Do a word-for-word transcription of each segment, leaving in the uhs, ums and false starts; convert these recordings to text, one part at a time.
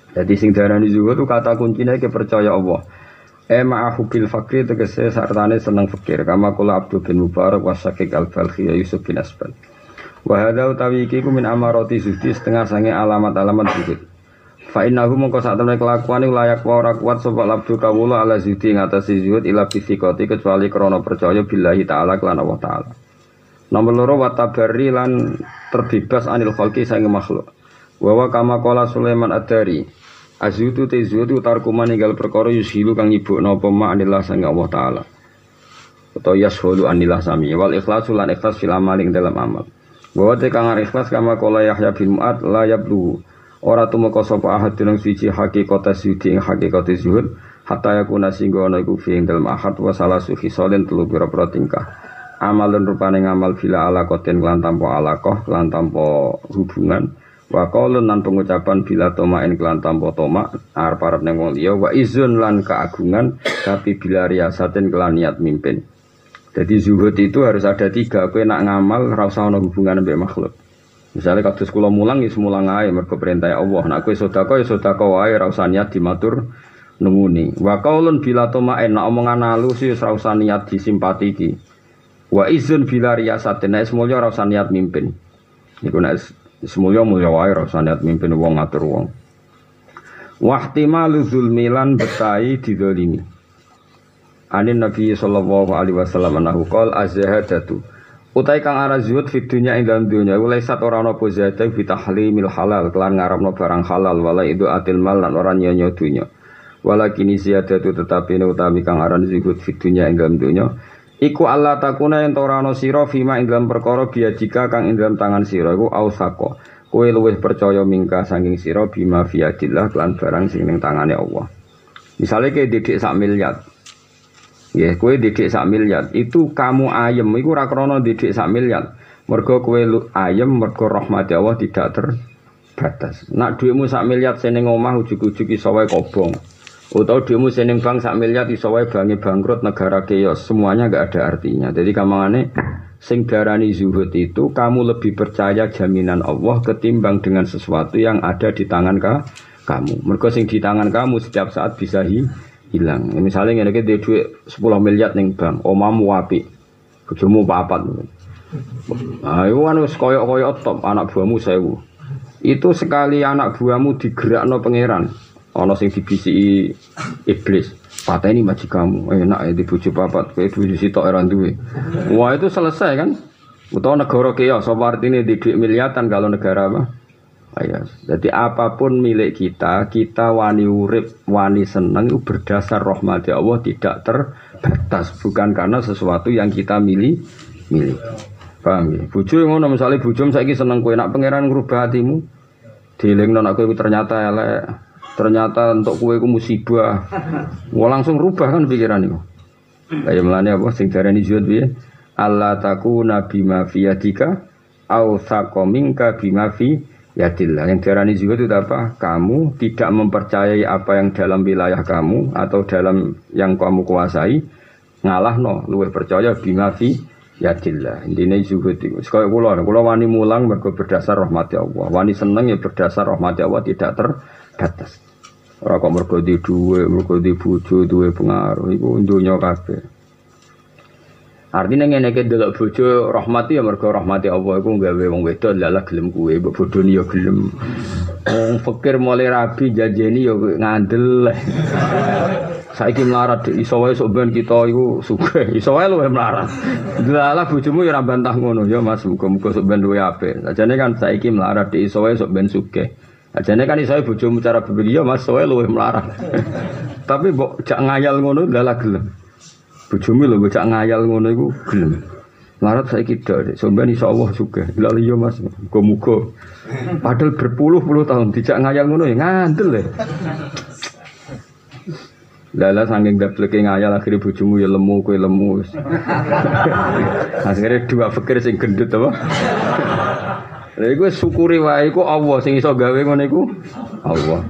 Jadi sing darani zuhud itu kata kuncinya ke percaya Allah. E ma'ahu bil fakir tegese sartane seneng fakir. Kama kula Abdul bin Mubarak wa Syakik al-Balkhi Yusuf bin Asban. Wa hadza utawi iki ku min amarati zuhdi setengah sange alamat-alamat zuhud. Fa innahu mongko sak temene kelakuane layak wa ora kuat sapa abdu kawula ala zuhdi ngatasi zuhud ila bisikoti kecuali krana percaya billahi taala lan Allah taala. Nomor loro wa tabarri lan terbebas anil khalqi sange makhluk. Wa wa kama qala Sulaiman ad-Dari azutu te zuhud tarkuma ninggal perkara yusilu kang nyibukna apa ma anillah sange Allah taala. Utawa yashhulu anillah sami wal ikhlasu lan ikhlas fil amal ing dalam amal. Bahwa tekangan ikhlas kama kola Yahya bin Mu'ad la yablu ora tumeka sapa ahad deneng siji hakikat zuhud ing hakikat zuhud hatta yakuna singgo ana iku fi ing dalem ahad wa salasu khisalin telu pira-pira tingkah amalun rupane ngamal bila ala koten lan tanpa alaqah lan tanpa hubungan wa qaulun lan pengucapan bila tomain lan tanpa tomak arep-arep ning wong liya wa izun lan keagungan tapi bila riasatin kelan niat mimpin. Jadi zuhud itu harus ada tiga. Kowe nak ngamal ora usah ana hubungan mbek makhluk. Misalnya kados kula mulang ya mulang ae mergo perintah Allah. Nak kowe sedekah ya sedekah wae ora usah niat dimatur nunguni. Wa qaulun bila toma'en nak omongan halus ya ora usah niat disimpati iki. Wa izun bila riyasatin nek semulya ora usah niat mimpin. Niku nek semulya mulya wae ora usah niat mimpin wong ngatur wong. Wa ihtimalu zulmilan betai didolimi. Anin Nabi sallallahu alaihi wasallam anahu qol az-zahadatu utai kang ana zuhud fi dunya ing dalam dunya wala sat ora ana apa zahadah fi tahlimil halal kelan ngarepno barang halal wala itu atil mal lan ora nyonya dunya walakin ziyadatu tetapi utawi kang aran zuhud fi dunya ing dalam dunya iku Allah takuna yen ora ana sira fima ing dalam perkara biadika kang ing dalam tangan sira iku ausako kowe luwih percaya mingka saking sira bima fiadillah lan barang sing ning tangane Allah. Misale ke didik sak miliar ya, kowe didik sak miliar, itu kamu ayem, iku ora krana didik sak miliar. Mergo kowe ayem, mergo rahmat Allah tidak terbatas. Nak dhuwitmu sak miliar seneng omah ujug-ujug iso wae kobong. Utawa dhuwitmu seneng bank sak miliar iso wae bange bangkrut negara keos, semuanya enggak ada artinya. Jadi kamangane sing darani zuhud itu kamu lebih percaya jaminan Allah ketimbang dengan sesuatu yang ada di tangan ka, kamu. Mergo sing di tangan kamu setiap saat bisa hi hilang. Ya, misalnya ngene iki duwe dhuwit sepuluh miliar ning bank, omamu apik. Bojomu papat. Nah, iku kan wis koyo-koyo top anak buahmu sewu. Itu sekali anak buahmu digerakno pangeran, ana sing dibisiki iblis. Pateni majikanmu, enak ya di bojo papat, kowe bojo sitok ora duwe. Wah, itu selesai kan? Utawa negara keos, apa artine di dhuwit miliatan kalau negara apa? Ayah, jadi apapun milik kita, kita wani urip, wani seneng itu berdasar rahmat Allah tidak terbatas, bukan karena sesuatu yang kita milih, milih. Paham ya? Bojo ngono misalnya bojo saiki seneng kowe nak pangeran ngrubah hatimu, dielingno nak kowe ternyata elek, ternyata untuk kowe iku musibah. Wah langsung rubah kan pikiran iku. Lah ya melane apa sing darani zuhud piye? Allah takuna bima fi yadika au saqaminka bima fi yadillah. Yang diarani zuhud itu apa? Kamu tidak mempercayai apa yang dalam wilayah kamu atau dalam yang kamu kuasai, ngalahno luwih percaya bima fi yadillah. Intine zuhud iku kaya kula, kula wani mulang mergo berdasar rahmat Allah. Wani seneng ya berdasar rahmat Allah tidak terbatas. Ora kok mergo di dhuwit, mergo di bojo duwe pengaruh iku donya kabeh. Artinya ngene iki delok bojo rahmati ya mergo rahmati Allah iku gawe wong wedok lalah gelem kuwe mbok bodoni ya gelem. Wong fakir mulai rabi janjeni ya ngandel. Saiki melarat iso wae sok ben kita iku sugih. Iso wae luwih melarat. Lalah bojomu ya ora bantah ngono ya Mas, muga-muga sok ben luwih apik. Sajane kan saiki melarat iso wae sok ben sugih. Sajane kan iso wae bojomu cara berpikir ya Mas, sok wae luwih melarat. Tapi mbok jak ngayal ngono lalah gelem. Bojomu lho bocah ngayal ngono iku gelem. Larat saiki dak, sampeyan insyaallah sugih. Lha iya Mas, muga-muga. Padahal berpuluh-puluh tahun dijak ngayal ngono ya ngandel ya. Lala saking dapleke ngayal akhire bojomu ya lemu kowe lemu. Akhire dua fikir sing gendut apa? Lha iku syukuri wae iku Allah sing iso gawe ngono iku. Allah.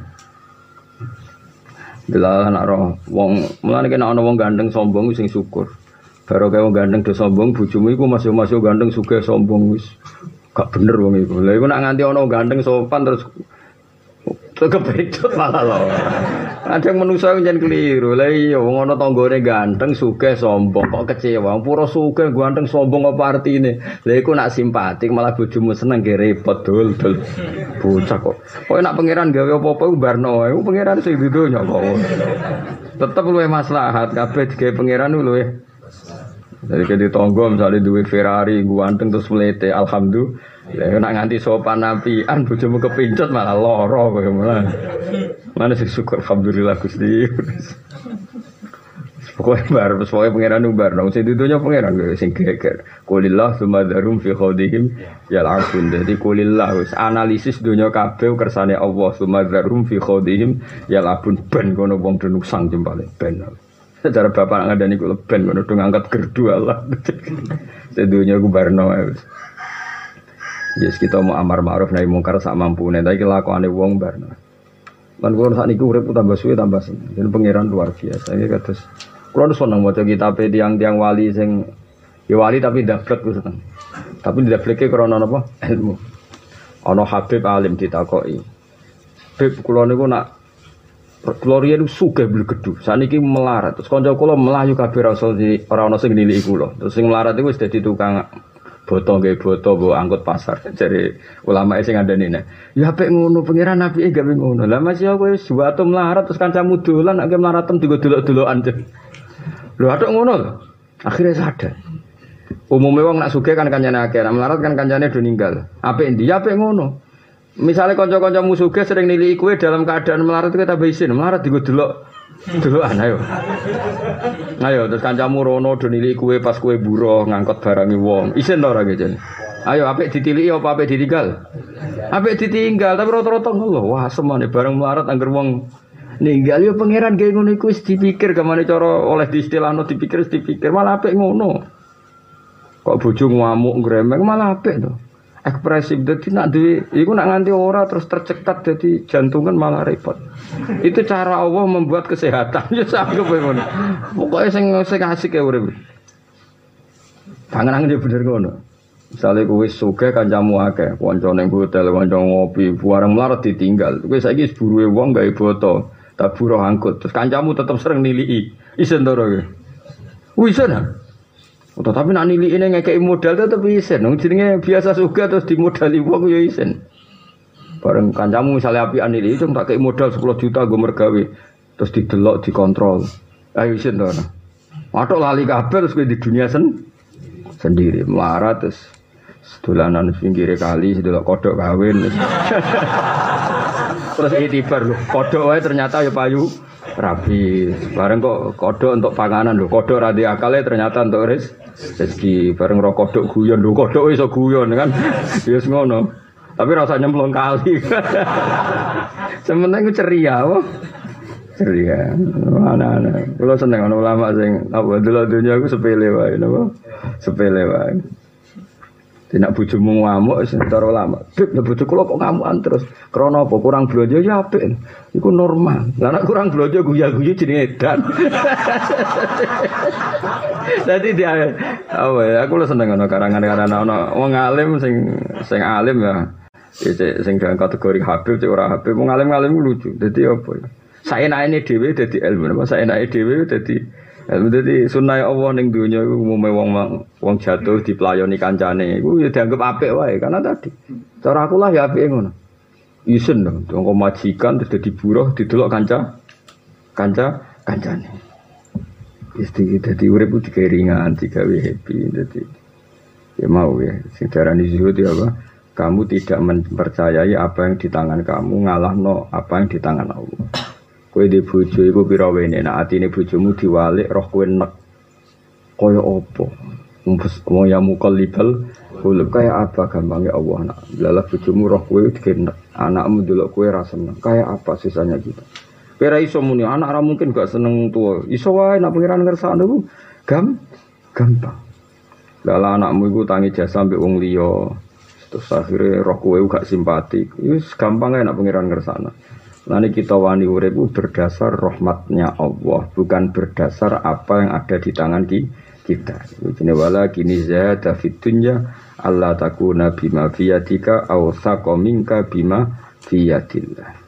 Delalah nak roh wong mulane kena ana wong gandeng sombong sing syukur. Baru kaya wong gandeng do sombong bojomu iku masuk-masuk gandeng sugih sombong wis gak bener wong iku. Lha iku nak nganti ana gandeng sopan terus Kepedhot malah lho. Kadang manusa njen keliru. Lah iya wong ana tanggane ganteng, sugih, sombong kok kecewa. Pura sugih, ganteng, sombong apa artine? Lah iku nak simpatik malah bojomu seneng ge repot dul-dul. Bocah kok. Kok nek pangeran gawe apa-apa ku barno wae. Pangeran sing di donya kok. Tetep luwih maslahat kabeh digawe pangeran luwih. Jadi ke ditonggo misalnya duwe Ferrari, ganteng terus melete, alhamdulillah. Ya nak nganti sopan napian bojomu kepincut malah lara kowe malah. Mana sih syukur alhamdulillah Gusti. Pokoke bar pokoke pangeran umbar nang sing dunya pangeran sing geger. Qulillah sumadzarum fi khodihim yal'afun. Dadi qulillah wis analisis dunya kabeh kersane Allah sumadzarum fi khodihim yal'afun ben kono wong denusang jempale ben. Secara bapak ngandani kula ben kono ngangkat gerdu Allah. Sedunya ku barno wis. Yes kita mau amar ma'ruf nahi mungkar sak mampune tapi lakone wong barno. Lan kula sakniki urip tambah suwe tambah seneng. Jadi pangeran luar biasa. Iki kados kula seneng maca kitabe tiang-tiang wali sing ya wali tapi dablek ku seneng. Tapi dableke krana napa? Ilmu. Ana Habib alim ditakoki. Habib kula niku nak kula riyen sugih blegedu. Sakniki melarat. Terus kanca kula melayu kabeh ora ora ana sing niliki kula. Terus sing melarat iku wis dadi tukang boto nggih boto mbok angkut pasar jare ulama sing ngandani nek ya apik ngono pangeran apike gawe ngono lah Mas ya kowe suwatu melarat terus kancamu dolan nek melarat tem digo delok-delokan lho atok ngono lho akhire sadar umume wong nak sugih kan kancane akeh nek melarat kan kancane do ninggal apik ndi ya apik ngono misale kanca-kancamu sugih sering niliki kowe dalam keadaan melarat kowe tambah isin melarat digo delok delokan ayo ayo terus kancamu rono do niliki kowe pas kowe buruh ngangkut barangi wong isin ta ora ngene ayo apik ditiliki apa apik ditinggal apik ditinggal tapi rata-rata ngono wah semane bareng melarat angger wong ninggal yo pangeran gawe ngono iku wis dipikir gamane cara oleh diistilahno dipikir wis dipikir malah apik ngono kok bojo ngamuk gremeng malah apik to ekspresif dadi nak duwe iku nak nganti ora terus tercekat dadi jantungan malah repot. Itu cara Allah membuat kesehatan ya sak kowe ngono. Pokoke sing sing asik ya urip. Pangeran yo bener ngono. Misale kowe sugih kancamu akeh, kanca ning hotel, kanca ngopi, bareng melarat ditinggal. Kowe saiki wis buruhe wong gawe boto, tak buruh angkut. Terus kancamu tetep sering niliki. Isen to ora kowe? Wis ana. Oh, tapi nak nilai ini ngekei modal tetap isen. Nung jenenge biasa sugih terus dimodali wong ya isen. Bareng kancamu misalnya api anili itu tak kei modal sepuluh juta gue mergawe terus didelok dikontrol. Ayo isen to. Matok lali kabeh terus kowe di dunia sen sendiri melarat terus sedolanan pinggir kali sedelok kodok kawin. Terus itibar lho, kodok wae ternyata ya payu rabi. Bareng kok kodok untuk panganan lho, kodok ra di akale ternyata untuk res rezeki. Bareng ro kodok guyon lho, kodok iso guyon kan. Ya wis ngono. Tapi rasa nyemplung kali. Sementing ku ceria apa? Ceria. Ana-ana. Kulo seneng ana ulama sing apa delok dunya ku sepele wae napa? Sepele wae. Tidak bojomu ngamuk cara lama. Bib, bojo kula kok ngamukan terus. Krana apa? Kurang blonjo ya apik. Iku normal. Lah nek kurang blonjo guyu-guyu jenenge edan. Dadi dia apa ya aku lu seneng ana karangan-karangan ana wong alim sing sing alim ya. Sing dalam kategori Habib cek ora Habib. Wong alim-alim lucu. Dadi apa ya? Saenake dhewe dadi ilmu napa saenake dhewe dadi Jadi sunai Allah ning dunya iku umume wong wong jatuh dipelayani kancane iku ya dianggap apik wae karena tadi cara aku lah ya apike ngono. Isen dong, wong majikan terus dadi buruh didelok kanca kanca kancane. Isti dadi urip dikeringan digawe happy dadi ya mau ya sing darani zuhud ya apa? Kamu tidak mempercayai apa yang di tangan kamu ngalahno apa yang di tangan Allah. Kowe di bojo iku pira wene nek atine bojomu diwalik roh kowe nek kaya apa wong ya mukallibal kulub kaya apa gampange Allah nak lalah bojomu roh kowe digenek anakmu delok kowe ra seneng kaya apa sisanya gitu ora iso muni anak ra mungkin gak seneng tuwa iso wae nek pengiran ngersakno ku gam gampang lalah anakmu iku tangi jasa mbek wong liya terus akhire roh kowe gak simpati wis gampang ae nek pengiran ngersakno. Nanti kita wani urip berdasar rahmatnya Allah, bukan berdasar apa yang ada di tangan kita. Ini wala kini zada fid dunya Allah takuna bima fiyadika aw saqa minka bima fiyadillah.